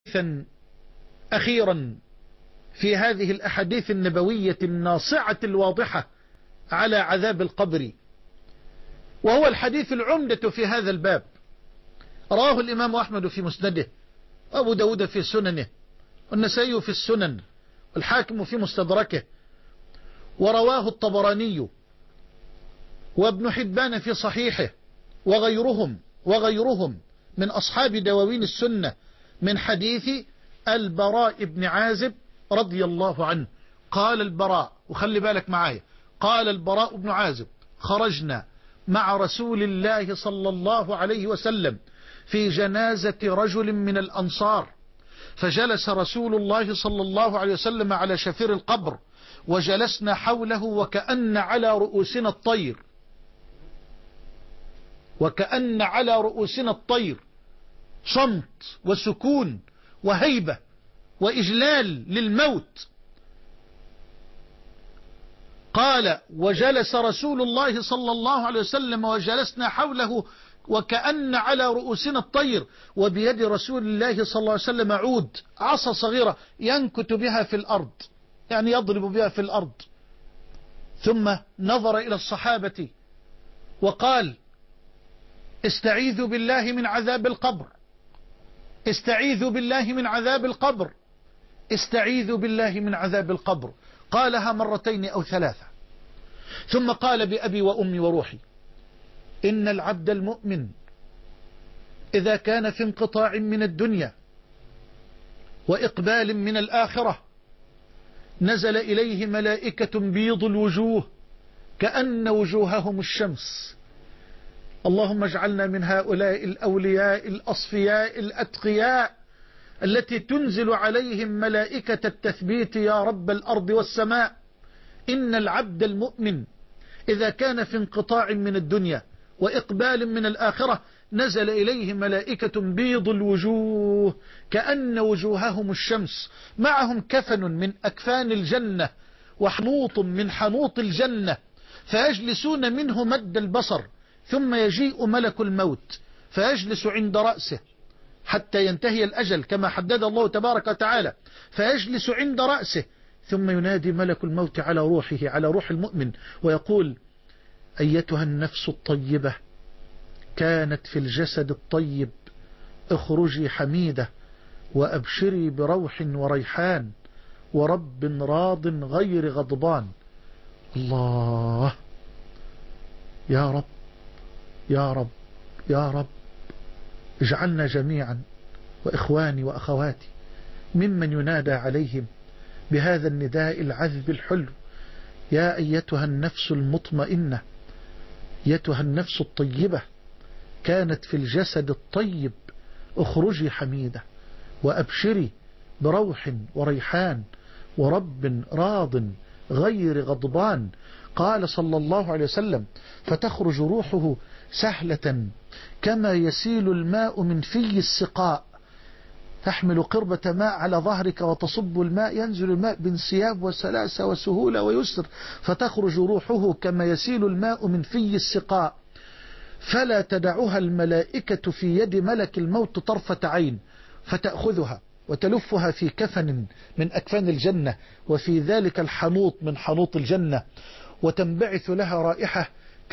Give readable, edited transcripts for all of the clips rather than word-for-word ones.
أخيرا في هذه الأحاديث النبوية الناصعة الواضحة على عذاب القبر، وهو الحديث العمدة في هذا الباب. رواه الإمام أحمد في مسنده، وأبو داود في سننه، والنسائي في السنن، والحاكم في مستدركه، ورواه الطبراني وابن حبان في صحيحه وغيرهم من أصحاب دواوين السنة من حديث البراء بن عازب رضي الله عنه. قال البراء، وخلي بالك معايا، قال البراء بن عازب: خرجنا مع رسول الله صلى الله عليه وسلم في جنازة رجل من الأنصار، فجلس رسول الله صلى الله عليه وسلم على شفير القبر، وجلسنا حوله وكأن على رؤوسنا الطير، صمت وسكون وهيبة وإجلال للموت. قال: وجلس رسول الله صلى الله عليه وسلم وجلسنا حوله وكأن على رؤوسنا الطير، وبيد رسول الله صلى الله عليه وسلم عود، عصا صغيرة ينكت بها في الأرض، يعني يضرب بها في الأرض. ثم نظر إلى الصحابة وقال: استعيذوا بالله من عذاب القبر، استعيذوا بالله من عذاب القبر، استعيذوا بالله من عذاب القبر. قالها مرتين أو ثلاثة، ثم قال: بأبي وأمي وروحي، إن العبد المؤمن إذا كان في انقطاع من الدنيا وإقبال من الآخرة نزل إليه ملائكة بيض الوجوه كأن وجوههم الشمس. اللهم اجعلنا من هؤلاء الأولياء الأصفياء الأتقياء التي تنزل عليهم ملائكة التثبيت يا رب الأرض والسماء. إن العبد المؤمن إذا كان في انقطاع من الدنيا وإقبال من الآخرة نزل إليه ملائكة بيض الوجوه كأن وجوههم الشمس، معهم كفن من أكفان الجنة وحنوط من حنوط الجنة، فيجلسون منه مد البصر، ثم يجيء ملك الموت فيجلس عند رأسه حتى ينتهي الأجل كما حدد الله تبارك وتعالى، فيجلس عند رأسه، ثم ينادي ملك الموت على روحه، على روح المؤمن، ويقول: أيتها النفس الطيبة كانت في الجسد الطيب، اخرجي حميدة وأبشري بروح وريحان ورب راض غير غضبان. الله، يا رب يا رب يا رب، اجعلنا جميعا وإخواني وأخواتي ممن ينادى عليهم بهذا النداء العذب الحلو: يا أيتها النفس المطمئنة، أيتها النفس الطيبة كانت في الجسد الطيب، اخرجي حميدة وأبشري بروح وريحان ورب راض غير غضبان. قال صلى الله عليه وسلم: فتخرج روحه سهلة كما يسيل الماء من في السقاء، تحمل قربة ماء على ظهرك وتصب الماء، ينزل الماء بانسياب وسلاسة وسهولة ويسر، فتخرج روحه كما يسيل الماء من في السقاء، فلا تدعها الملائكة في يد ملك الموت طرفة عين، فتأخذها وتلفها في كفن من أكفان الجنة، وفي ذلك الحنوط من حنوط الجنة، وتنبعث لها رائحة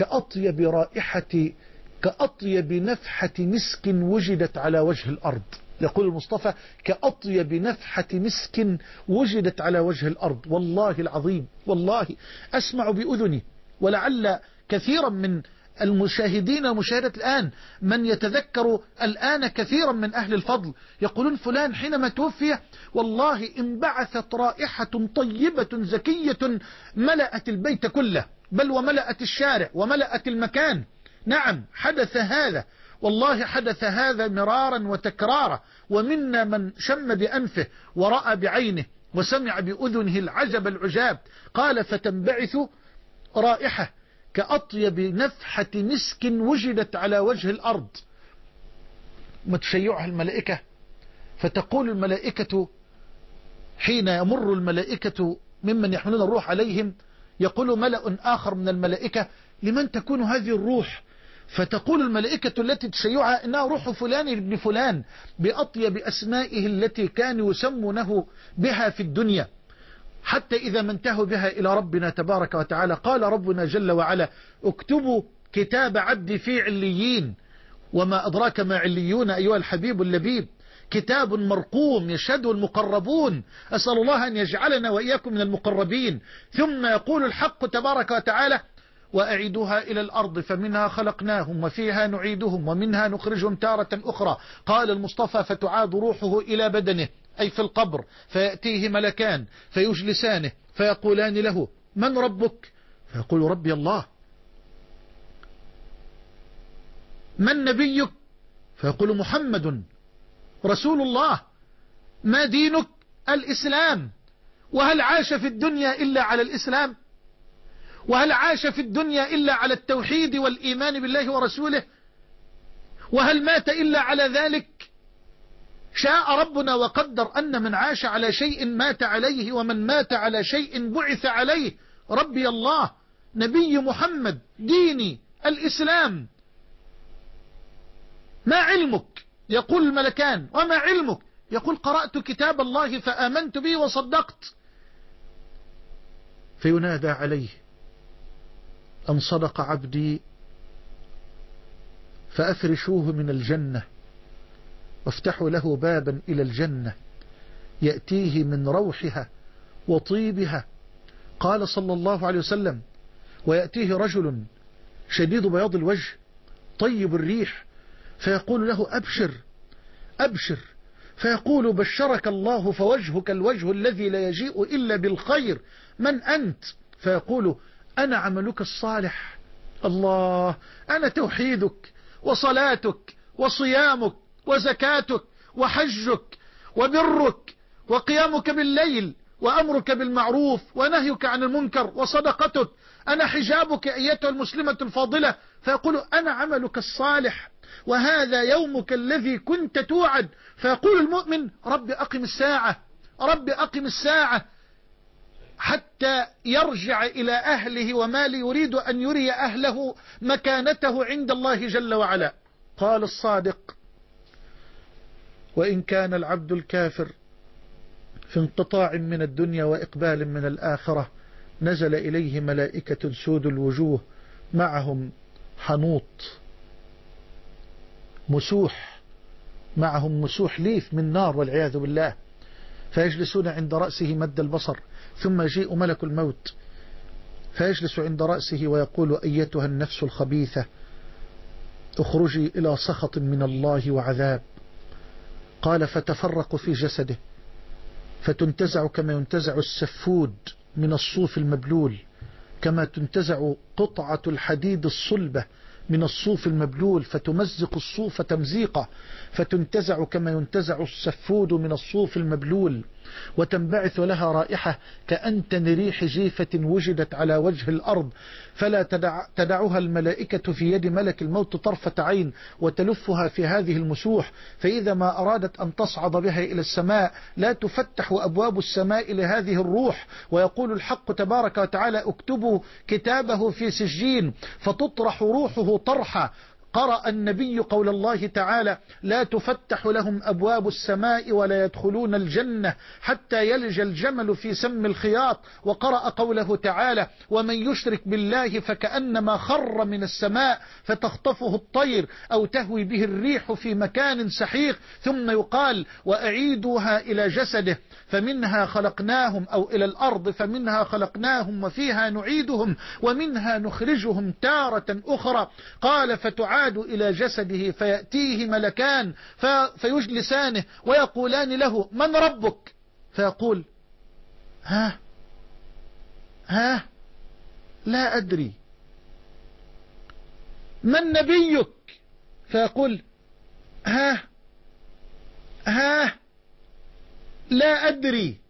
كأطيب نفحة مسك وجدت على وجه الأرض. يقول المصطفى: كأطيب نفحة مسك وجدت على وجه الأرض. والله العظيم، والله أسمع بأذني، ولعل كثيرا من المشاهدين ومشاهدات الآن من يتذكر الآن كثيرا من أهل الفضل يقولون: فلان حينما توفي والله انبعثت رائحة طيبة زكية ملأت البيت كله، بل وملأت الشارع وملأت المكان. نعم، حدث هذا، والله حدث هذا مرارا وتكرارا، ومنا من شم بأنفه ورأى بعينه وسمع بأذنه العجب العجاب. قال: فتنبعث رائحة كأطيب نفحة مسك وجدت على وجه الأرض، وتشيعها الملائكة، فتقول الملائكة حين يمر الملائكة ممن يحملون الروح عليهم، يقول ملأ آخر من الملائكة: لمن تكون هذه الروح؟ فتقول الملائكة التي تشيعها إنها روح فلان ابن فلان بأطيب أسمائه التي كانوا يسمونه بها في الدنيا، حتى إذا ما انتهوا بها إلى ربنا تبارك وتعالى قال ربنا جل وعلا: اكتبوا كتاب عبدي في عليين. وما أدراك ما عليون أيها الحبيب اللبيب؟ كتاب مرقوم يشهده المقربون، أسأل الله أن يجعلنا وإياكم من المقربين. ثم يقول الحق تبارك وتعالى: وأعيدوها إلى الأرض فمنها خلقناهم وفيها نعيدهم ومنها نخرجهم تارة أخرى. قال المصطفى: فتعاد روحه إلى بدنه أي في القبر، فيأتيه ملكان فيجلسانه فيقولان له: من ربك؟ فيقول: ربي الله. من نبيك؟ فيقول: محمد رسول الله. ما دينك؟ الإسلام. وهل عاش في الدنيا إلا على الإسلام؟ وهل عاش في الدنيا إلا على التوحيد والإيمان بالله ورسوله؟ وهل مات إلا على ذلك؟ شاء ربنا وقدر أن من عاش على شيء مات عليه، ومن مات على شيء بعث عليه. ربي الله، نبي محمد، ديني الإسلام. ما علمك؟ يقول الملكان: وما علمك؟ يقول: قرأت كتاب الله فآمنت به وصدقت. فينادى عليه: أن صدق عبدي فأفرشوه من الجنة وافتحوا له بابا إلى الجنة يأتيه من روحها وطيبها. قال صلى الله عليه وسلم: ويأتيه رجل شديد بياض الوجه طيب الريح فيقول له: أبشر أبشر. فيقول: بشرك الله، فوجهك الوجه الذي لا يجيء إلا بالخير. من أنت؟ فيقول: أنا عملك الصالح. الله، أنا توحيدك وصلاتك وصيامك وزكاتك وحجك وبرك وقيامك بالليل وأمرك بالمعروف ونهيك عن المنكر وصدقتك. أنا حجابك أيتها المسلمة الفاضلة. فيقول: أنا عملك الصالح وهذا يومك الذي كنت توعد. فيقول المؤمن: رب أقم الساعة، رب أقم الساعة، حتى يرجع إلى أهله وماله، يريد أن يري أهله مكانته عند الله جل وعلا. قال الصادق: وإن كان العبد الكافر في انقطاع من الدنيا وإقبال من الآخرة، نزل إليه ملائكة سود الوجوه معهم حنوط مسوح، معهم مسوح ليف من نار والعياذ بالله، فيجلسون عند رأسه مد البصر، ثم يجيء ملك الموت فيجلس عند رأسه ويقول: أيتها النفس الخبيثة، اخرجي إلى سخط من الله وعذاب. قال: فتفرق في جسده فتنتزع كما ينتزع السفود من الصوف المبلول، كما تنتزع قطعة الحديد الصلبة من الصوف المبلول، فتمزق الصوف تمزيقه، فتنتزع كما ينتزع السفود من الصوف المبلول، وتنبعث لها رائحة كأنتن ريح جيفة وجدت على وجه الأرض، فلا تدعها الملائكة في يد ملك الموت طرفة عين، وتلفها في هذه المسوح، فإذا ما أرادت أن تصعد بها إلى السماء لا تفتح أبواب السماء لهذه الروح. ويقول الحق تبارك وتعالى: اكتبوا كتابه في سجين، فتطرح روحه طرحا. قرأ النبي قول الله تعالى: لا تفتح لهم أبواب السماء ولا يدخلون الجنة حتى يلج الجمل في سم الخياط. وقرأ قوله تعالى: ومن يشرك بالله فكأنما خر من السماء فتخطفه الطير أو تهوي به الريح في مكان سحيق. ثم يقال: وأعيدوها إلى جسده فمنها خلقناهم، أو إلى الأرض فمنها خلقناهم وفيها نعيدهم ومنها نخرجهم تارة أخرى. قال: فتعاد إلى جسده فيأتيه ملكان فيجلسانه ويقولان له: من ربك؟ فيقول: ها لا أدري. من نبيك؟ فيقول: ها لا أدري.